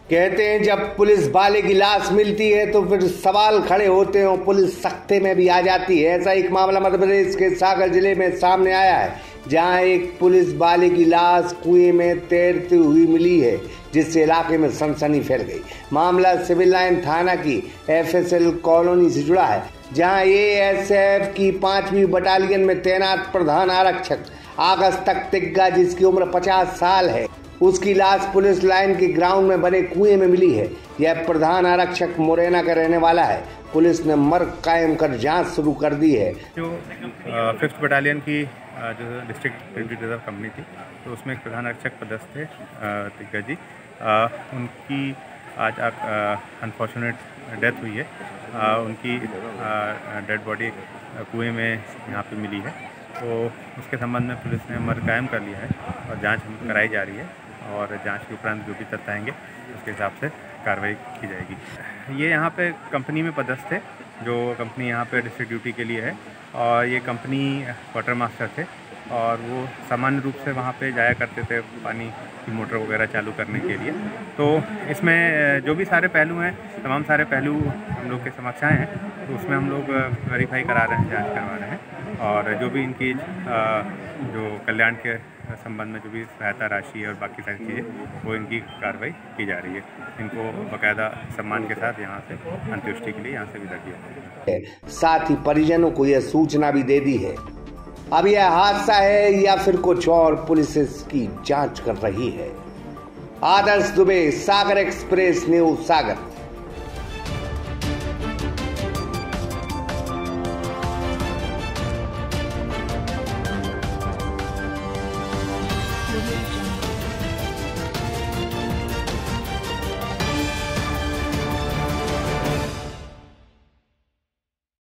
कहते हैं जब पुलिस वाले की लाश मिलती है तो फिर सवाल खड़े होते हैं और पुलिस सख्ते में भी आ जाती है। ऐसा एक मामला मध्य प्रदेश के सागर जिले में सामने आया है, जहां एक पुलिस वाले की लाश कुएं में तैरती हुई मिली है, जिससे इलाके में सनसनी फैल गई। मामला सिविल लाइन थाना की FSL कॉलोनी से जुड़ा है, जहां ASF की 5वीं बटालियन में तैनात प्रधान आरक्षक आकाश तिग्गा, जिसकी उम्र 50 साल है, उसकी लाश पुलिस लाइन के ग्राउंड में बने कुएं में मिली है। यह प्रधान आरक्षक मुरैना का रहने वाला है। पुलिस ने मर्ग कायम कर जांच शुरू कर दी है। जो 5th बटालियन की जो डिस्ट्रिक्ट रिजर्व कंपनी थी, तो उसमें एक प्रधान आरक्षक पदस्थ थे तिग्गा जी। उनकी आज अनफॉर्चुनेट डेथ हुई है। उनकी डेड बॉडी कुएं में यहाँ पे मिली है, तो उसके संबंध में पुलिस ने मर्ग कायम कर लिया है और जांच कराई जा रही है, और जांच के उपरांत जो भी तथ्य आएंगे उसके हिसाब से कार्रवाई की जाएगी। ये यहाँ पे कंपनी में पदस्थ थे, जो कंपनी यहाँ पे डिस्ट्रिक्ट ड्यूटी के लिए है, और ये कंपनी वाटर मास्टर थे, और वो सामान्य रूप से वहाँ पे जाया करते थे पानी की मोटर वगैरह चालू करने के लिए। तो इसमें जो भी सारे पहलू हैं, तमाम सारे पहलू हम लोग के समक्ष आए हैं, तो उसमें हम लोग वेरीफाई करा रहे हैं, जांच करवा रहे हैं, और जो भी इनकी जो कल्याण के संबंध में जो भी सहायता राशि और बाकी सारी चीज़ें, वो इनकी कार्रवाई की जा रही है। इनको बाकायदा सम्मान के साथ यहाँ से अंत्येष्टि के लिए यहाँ से विदा किया है। साथ ही परिजनों को यह सूचना भी दे दी है। अब यह हादसा है या फिर कुछ और, पुलिस इसकी जांच कर रही है। आदर्श दुबे, सागर एक्सप्रेस न्यूज, सागर।